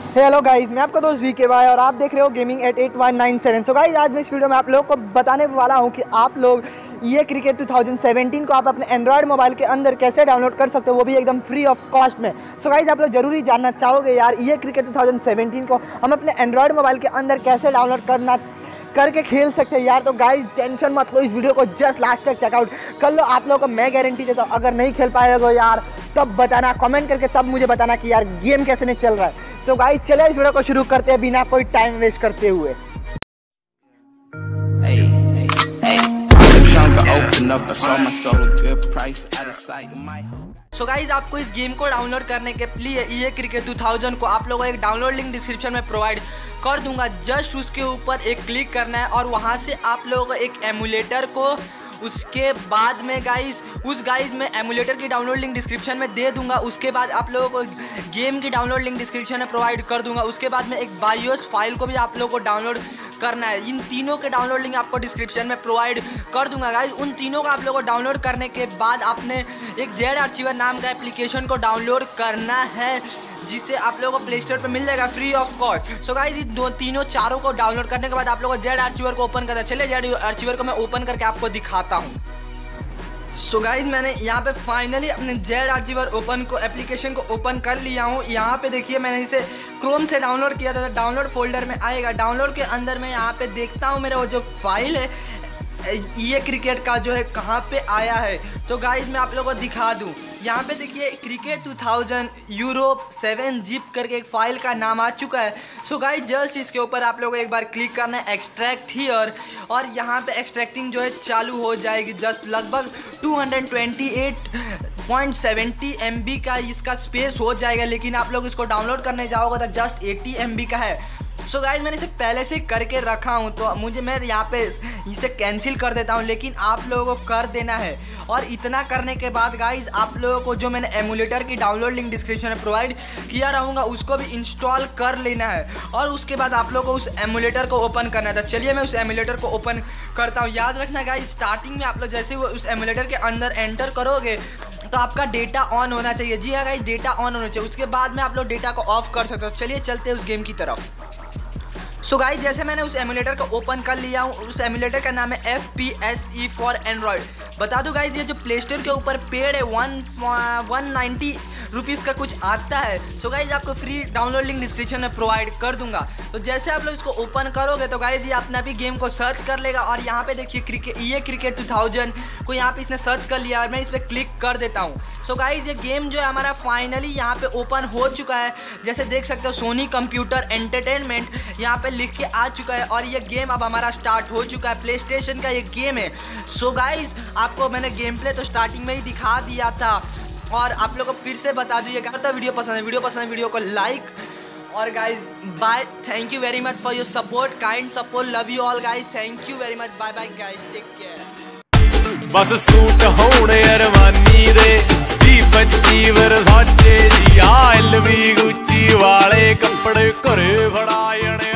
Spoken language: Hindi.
हेलो गाइस, मैं आपका दोस्त VKY और आप देख रहे हो गेमिंग एट 8197। सो गाइस, आज मैं इस वीडियो में आप लोगों को बताने वाला हूं कि आप लोग ये क्रिकेट 2017 को आप अपने एंड्रॉयड मोबाइल के अंदर कैसे डाउनलोड कर सकते हो, वो भी एकदम फ्री ऑफ कॉस्ट में। सो गाइस, आप लोग जरूरी जानना चाहोगे यार ये क्रिकेट 2017 को हम अपने एंड्रॉयड मोबाइल के अंदर कैसे डाउनलोड करके खेल सकते हैं यार। तो गाइस टेंशन मत लो, इस वीडियो को जस्ट लास्ट तक चेकआउट कर लो। आप लोगों को मैं गारंटी देता हूँ, अगर नहीं खेल पाएगा यार तब बताना, कमेंट करके तब मुझे बताना कि यार गेम कैसे नहीं चल रहा है। तो गाइस चले इस वीडियो को शुरू करते हैं बिना कोई टाइम वेस्ट करते हुए। सो गाइस, आपको इस गेम को डाउनलोड करने के लिए ये क्रिकेट 2000 को आप लोगों को एक डाउनलोड लिंक डिस्क्रिप्शन में प्रोवाइड कर दूंगा। जस्ट उसके ऊपर एक क्लिक करना है और वहां से आप लोगों को एक एमुलेटर को, उसके बाद में गाइस मैं एमुलेटर की डाउनलोड लिंक डिस्क्रिप्शन में दे दूंगा। उसके बाद आप लोगों को गेम की डाउनलोड लिंक डिस्क्रिप्शन में प्रोवाइड कर दूंगा। उसके बाद में एक बायोस फाइल को भी आप लोगों को डाउनलोड करना है। इन तीनों के डाउनलोड लिंक आपको डिस्क्रिप्शन में प्रोवाइड कर दूंगा गाइस। उन तीनों को आप लोगों को डाउनलोड करने के बाद आपने एक जेड आर्चिवर नाम का एप्लीकेशन को डाउनलोड करना है, जिससे आप लोगों को प्ले स्टोर पर मिल जाएगा free of cost. So guys, तीनों चारों को डाउनलोड करने के बाद आप लोगों को जेड आर्चिवर को ओपन करना। चलिए जेड आर्चिवर को मैं ओपन करके आपको दिखाता हूँ। सो गाइस, मैंने यहाँ पे फाइनली अपने जेड आर्चिवर एप्लीकेशन को ओपन कर लिया हूँ। यहाँ पे देखिए, मैंने इसे क्रोम से डाउनलोड किया था, डाउनलोड फोल्डर में आएगा। डाउनलोड के अंदर मैं यहाँ पे देखता हूँ मेरा वो जो फाइल है ये क्रिकेट का जो है कहाँ पे आया है। तो गाइस मैं आप लोगों को दिखा दूँ, यहाँ पे देखिए क्रिकेट 2000 यूरोप 7 जिप करके एक फाइल का नाम आ चुका है। सो गाइस, जस्ट इसके ऊपर आप लोगों को एक बार क्लिक करना है, एक्सट्रैक्ट हियर, और यहाँ पे एक्सट्रैक्टिंग जो है चालू हो जाएगी। जस्ट लगभग 228.70 MB का इसका स्पेस हो जाएगा, लेकिन आप लोग इसको डाउनलोड करने जाओगे तो जस्ट 80 MB का है। सो गाइस, मैंने इसे पहले से करके रखा हूँ, तो मैं यहाँ पे इसे कैंसिल कर देता हूँ, लेकिन आप लोगों को कर देना है। और इतना करने के बाद गाइस, आप लोगों को जो मैंने एमुलेटर की डाउनलोड लिंक डिस्क्रिप्शन में प्रोवाइड किया रहूँगा उसको भी इंस्टॉल कर लेना है। और उसके बाद आप लोगों को उस एमुलेटर को ओपन करना था। चलिए मैं उस एमुलेटर को ओपन करता हूँ। याद रखना गाइस, स्टार्टिंग में आप लोग जैसे वो उस एमुलेटर के अंदर एंटर करोगे तो आपका डेटा ऑन होना चाहिए। जी हाँ गाइस, डेटा ऑन होना चाहिए। उसके बाद में आप लोग डेटा को ऑफ कर सकते हो। चलिए चलते हैं उस गेम की तरफ। सो गाइस, जैसे मैंने उस एमुलेटर को ओपन कर लिया हूँ, उस एमुलेटर का नाम है FPSE फॉर एंड्रॉयड। बता दूँ गाइस, ये जो प्ले स्टोर के ऊपर पेड है 190 रुपीज़ का कुछ आता है। सो गाइस, आपको फ्री डाउनलोड लिंक डिस्क्रिप्शन में प्रोवाइड कर दूंगा। तो जैसे आप लोग इसको ओपन करोगे तो गाइस ये अपना भी गेम को सर्च कर लेगा। और यहाँ पे देखिए क्रिकेट 2000 को यहाँ पे इसने सर्च कर लिया और मैं इस पर क्लिक कर देता हूँ। सो गाइस, ये गेम जो है हमारा फाइनली यहाँ पे ओपन हो चुका है। जैसे देख सकते हो सोनी कंप्यूटर एंटरटेनमेंट यहाँ पे लिख के आ चुका है और ये गेम अब हमारा स्टार्ट हो चुका है। प्ले स्टेशन का ये गेम है। सो गाइस, आपको मैंने गेम प्ले तो स्टार्टिंग में ही दिखा दिया था और आप लोगों को फिर से बता दूँ, ये करता वीडियो पसंद है वीडियो को लाइक। और guys bye, thank you very much for your support, kind support, love you all guys, thank you very much, bye bye guys, take care. बस सूट होने अरमानी दे 20-25 वर्षाचे जी, LV गुच्ची वाले कपड़े घरे फड़ायने।